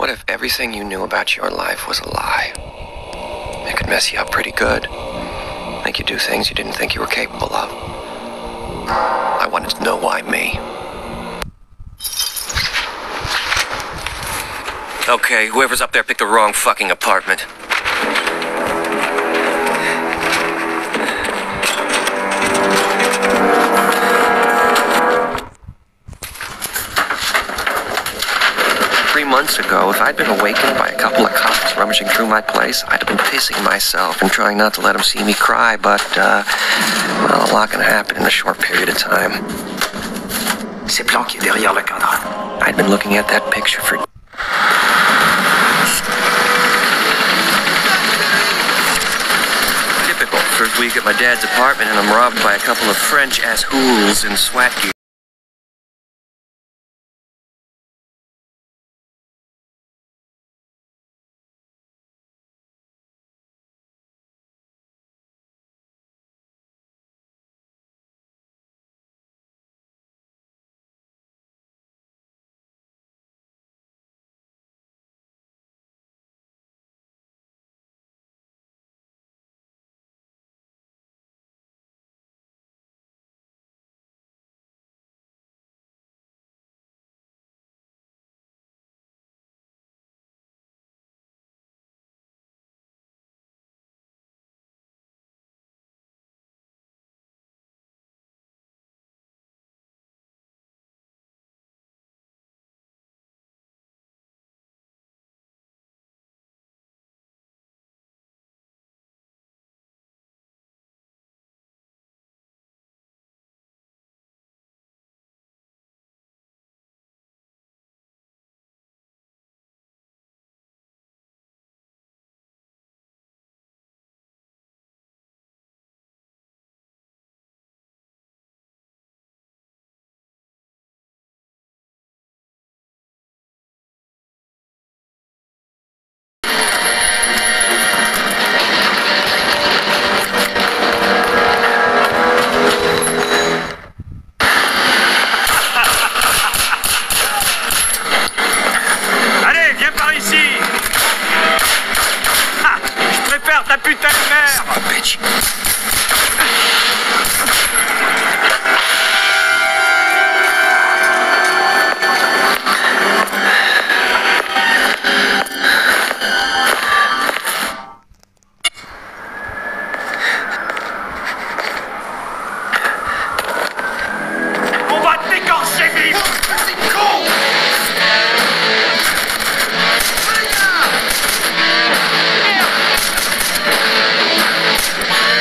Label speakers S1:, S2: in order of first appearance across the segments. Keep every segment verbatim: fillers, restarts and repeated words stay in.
S1: What if everything you knew about your life was a lie? It could mess you up pretty good. Make you do things you didn't think you were capable of. I wanted to know why me. Okay, whoever's up there picked the wrong fucking apartment. Three months ago, if I'd been awakened by a couple of cops rummaging through my place, I'd have been pissing myself and trying not to let them see me cry, but, uh, well, a lot can happen in a short period of time.
S2: C'est planqué derrière le cadre.
S1: I'd been looking at that picture for... Typical. First week at my dad's apartment, and I'm robbed by a couple of French-ass hools in SWAT gear.
S2: Ta putain de mère!
S1: Oh, bitch.
S2: On va t'écorcher vif! C'est con! Merde!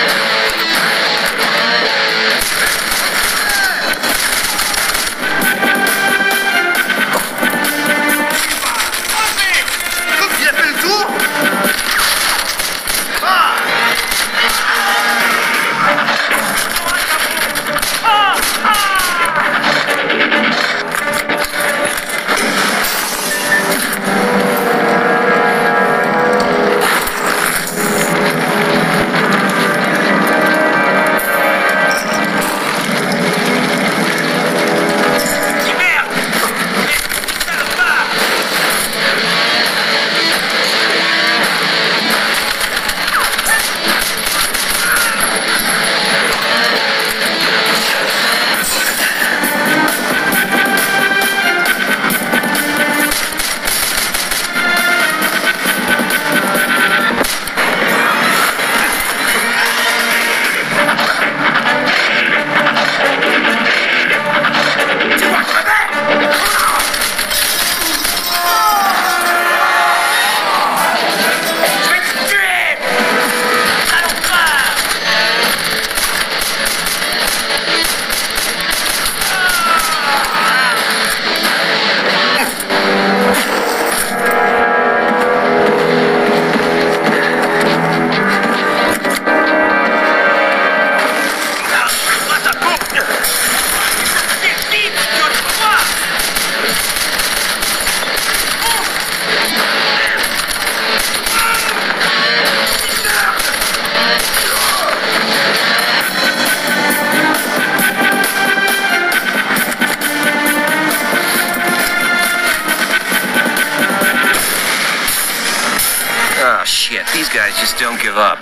S1: these guys just don't give up.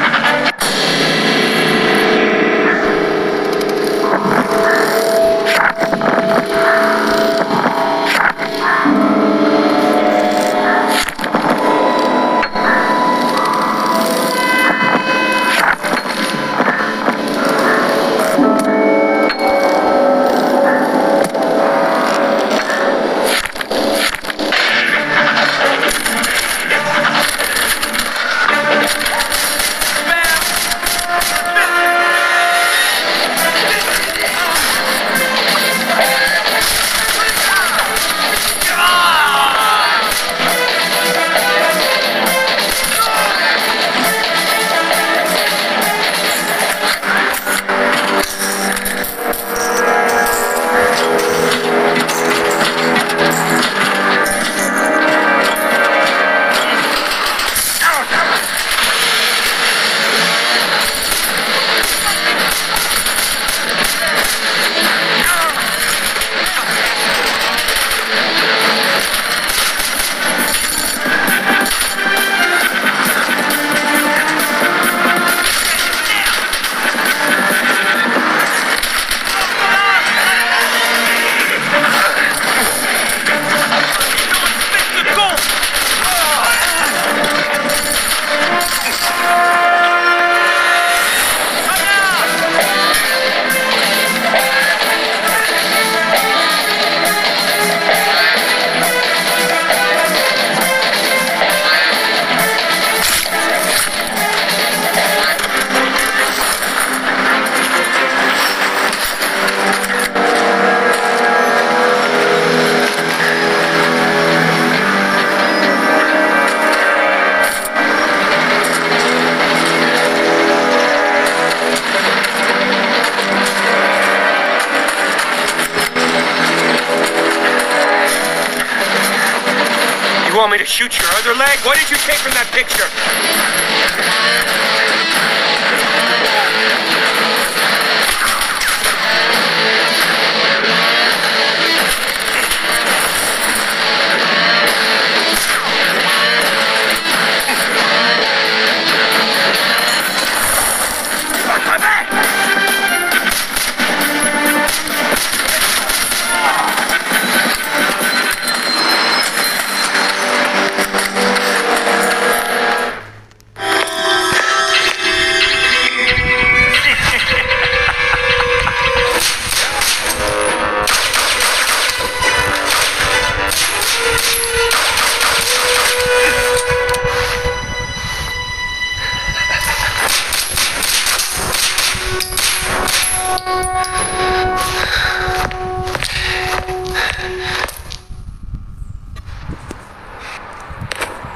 S3: You want me to shoot your other leg? What did you take from that picture?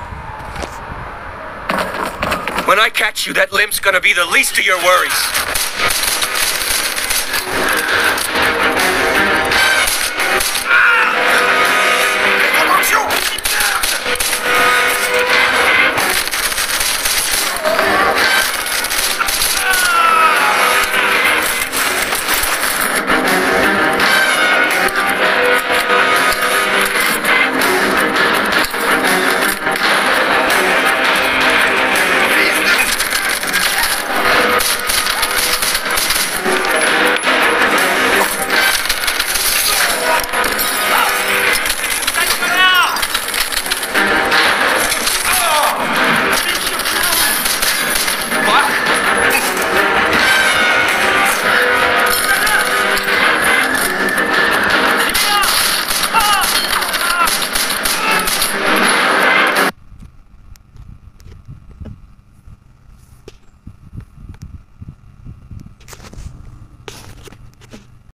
S3: When I catch you, that limp's gonna be the least of your worries.